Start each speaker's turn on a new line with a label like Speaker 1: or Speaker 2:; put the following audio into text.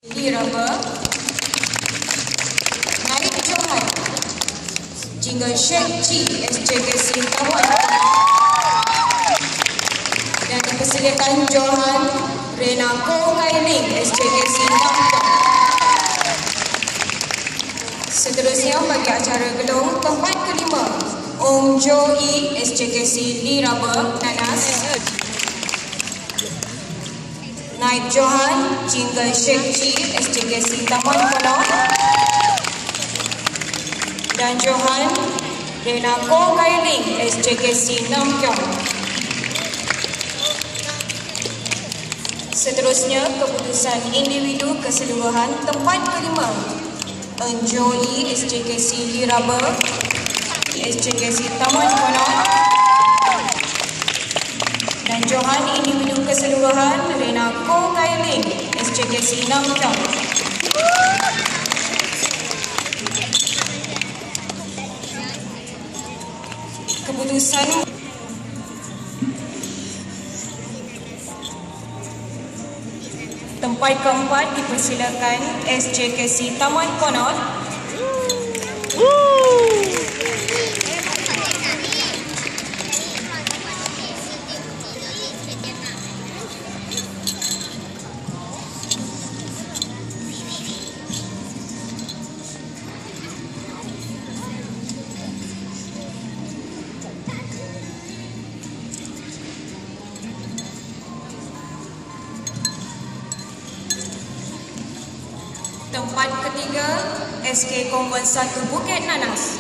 Speaker 1: Rubber, Naik Johan, Jingle Shake Chi SJKC Tawai, dan dipersilakan Johan Rena Ko Kailing SJKC Lampung. Seterusnya bagi acara gelung tempat kelima, Om Jo E SJKC Rubber Nanas, Naik Johan Jingle Shake Chi SJKC Taman Kolong, dan Johan Rena Ko Kailing SJKC Nam Kiong. Seterusnya keputusan individu keseluruhan tempat kelima, Enjo E SJKC Rubber SJKC Taman Kolong, dan Johan individu keseluruhan Rena Ko Kailing SJKC Nam Kiong. Keputusan tempat keempat dipersilakan SJKC Taman Konot. Tempat ketiga, SK Kombon 1 Bukit Nanas.